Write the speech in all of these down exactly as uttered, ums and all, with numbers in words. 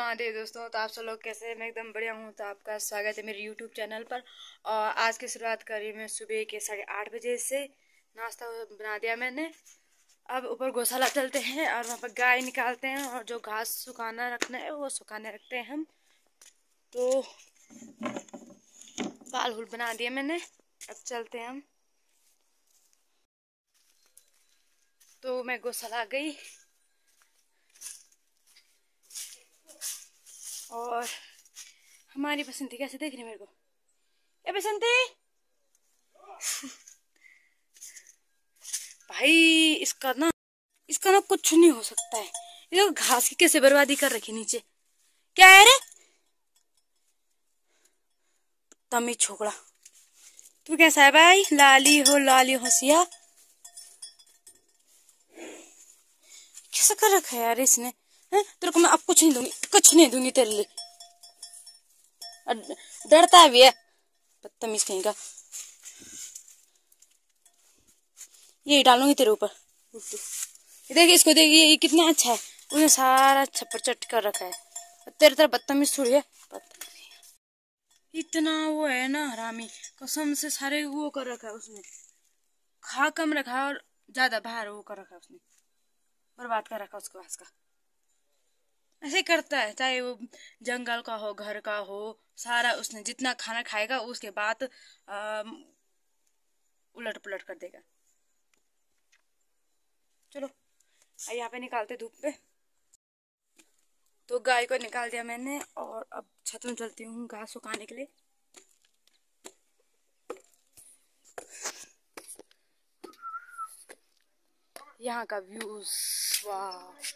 महादेव दोस्तों। तो आप सब लोग कैसे हैं? मैं एकदम बढ़िया हूँ। तो आपका स्वागत है मेरे यूट्यूब चैनल पर। और आज की शुरुआत करी मैं सुबह के साढ़े आठ बजे से। नाश्ता बना दिया मैंने। अब ऊपर गौशाला चलते हैं और वहाँ पर गाय निकालते हैं और जो घास सुखाना रखना है वो सुखाने रखते हैं हम। तो बाल हुल बना दिया मैंने। अब चलते हैं हम। तो मैं गौशाला गई और हमारी बसंती कैसे देख रही है मेरे को। ए बसंती भाई, इसका ना इसका ना कुछ नहीं हो सकता है। ये तो घास की कैसे बर्बादी कर रखी नीचे। क्या है रे तमी छोकरा, तू कैसा है भाई? लाली हो लाली होशिया, कैसा कर रखा है यार इसने। है? तेरे को मैं अब कुछ नहीं दूंगी, कुछ नहीं दूंगी तेरे लिए। डरता भी है बदतमीज कहीं का। यही डालूंगी तेरे ऊपर। देख इसको, देख ये कितना अच्छा है। उसने सारा छप्पर चट कर रखा है। तेरे तरह बदतमीज थोड़ी है। इतना वो है ना हरामी, कसम से सारे वो कर रखा है उसने। खा कम रखा और ज्यादा बाहर वो कर रखा है उसने। बर्बाद कर रखा उसके पास का। ऐसे करता है, चाहे वो जंगल का हो घर का हो, सारा उसने जितना खाना खाएगा उसके बाद उलट पुलट कर देगा। चलो यहाँ पे निकालते धूप पे। तो गाय को निकाल दिया मैंने और अब छत में चलती हूँ घास सुखाने के लिए। यहाँ का व्यूज वाह।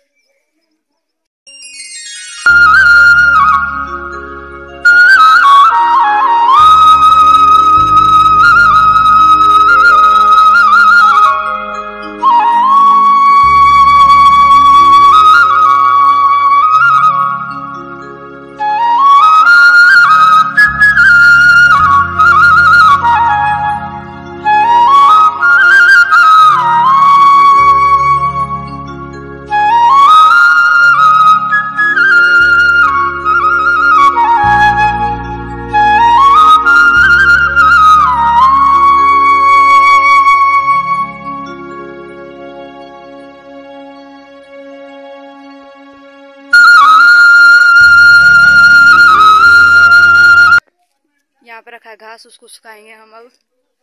यहाँ पे रखा है घास, उसको सुखाएंगे हम अब।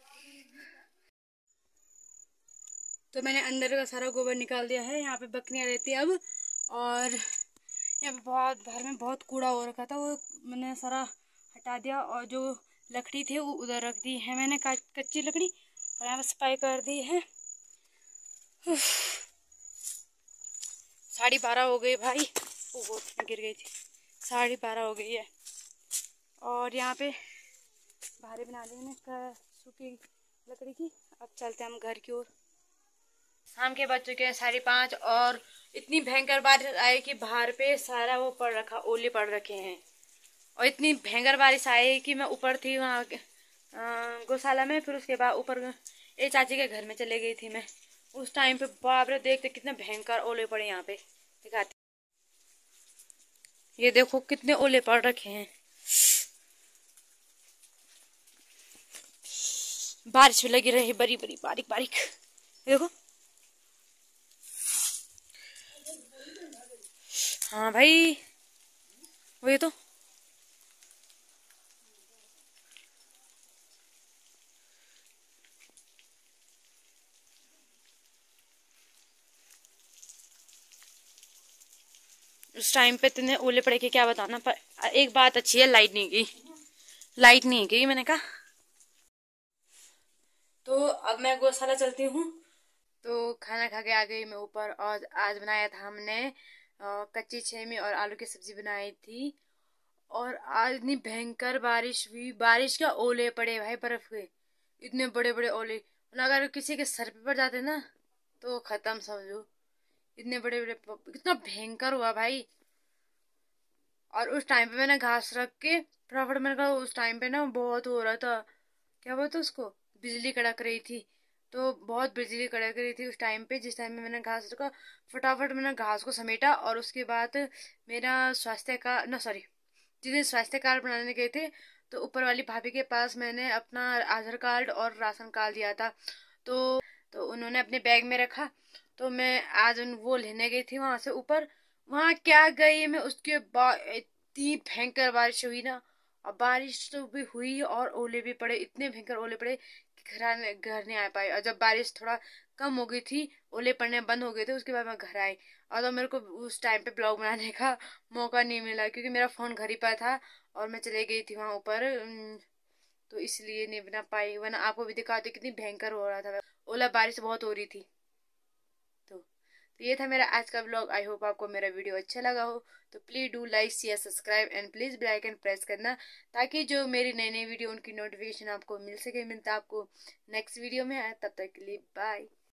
तो मैंने अंदर का सारा गोबर निकाल दिया है। यहाँ पे बकरियां रहती है अब। और यहाँ पे बहुत घर में बहुत कूड़ा हो रखा था, वो मैंने सारा हटा दिया। और जो लकड़ी थी वो उधर रख दी है मैंने, कच्ची लकड़ी। और यहाँ पे सफाई कर दी है। साढ़े बारह हो गई भाई। वो बहुत गिर गई थी। साढ़े बारह हो गई है। और यहाँ पे भारी बना दी मैंने सूखी लकड़ी की। अब चलते हैं हम घर की ओर। शाम के बज चुके हैं साढ़े पाँच और इतनी भयंकर बारिश आई कि बाहर पे सारा वो पड़ रखा, ओले पड़ रखे हैं। और इतनी भयंकर बारिश आई कि मैं ऊपर थी वहाँ गौशाला में। फिर उसके बाद ऊपर एक चाची के घर में चले गई थी मैं। उस टाइम पे बाप रे, देखते कितने भयंकर ओले पड़े यहाँ पे। दिखाते, ये देखो कितने ओले पड़ रखे हैं। बारिश भी लगी रही, बड़ी बड़ी बारीक बारीक। देखो हाँ भाई, वही तो। उस टाइम पे इतने ओले पड़े के क्या बताना। पर एक बात अच्छी है, लाइट नहीं गई। लाइट नहीं गई मैंने कहा। तो अब मैं गौशाला चलती हूँ। तो खाना खा के आ गई मैं ऊपर। और आज बनाया था हमने कच्ची छेमी और आलू की सब्जी बनाई थी। और आज इतनी भयंकर बारिश हुई, बारिश का ओले पड़े भाई, बर्फ के इतने बड़े बड़े ओले। अगर किसी के सर पे पड़ जाते ना तो खत्म समझो। इतने बड़े बड़े, कितना भयंकर हुआ भाई। और उस टाइम पे मैंने घास रख के फटाफट, मैंने कहा उस टाइम पे ना बहुत हो रहा था, क्या बोलते उसको, बिजली कड़क रही थी। तो बहुत बिजली कड़क रही थी उस टाइम पे, जिस टाइम में मैंने घास का फटाफट मैंने घास को समेटा। और उसके बाद मेरा स्वास्थ्य का ना सॉरी जिस दिन स्वास्थ्य कार्ड बनाने गए थे तो ऊपर वाली भाभी के पास मैंने अपना आधार कार्ड और राशन कार्ड दिया था। तो तो उन्होंने अपने बैग में रखा। तो मैं आज उन वो लेने गई थी वहां से ऊपर। वहां क्या गई मैं, उसके बाद इतनी भयंकर बारिश हुई ना। और बारिश तो भी हुई और ओले भी पड़े, इतने भयंकर ओले पड़े कि घर आने घर नहीं आ पाए। और जब बारिश थोड़ा कम हो गई थी, ओले पड़ने बंद हो गए थे, उसके बाद मैं घर आई। और तो मेरे को उस टाइम पे ब्लॉग बनाने का मौका नहीं मिला क्योंकि मेरा फोन घर ही पर था और मैं चले गई थी वहां ऊपर। अम, तो इसलिए नहीं बना पाई, वरना आपको भी दिखाती कितनी भयंकर हो रहा था, ओला बारिश बहुत हो रही थी। तो तो ये था मेरा आज का ब्लॉग। आई होप आपको मेरा वीडियो अच्छा लगा हो। तो please do like share subscribe and please bell icon press करना, ताकि जो मेरी नई नई वीडियो उनकी नोटिफिकेशन आपको मिल सके। मिलता आपको नेक्स्ट वीडियो में। तब तक के लिए बाय।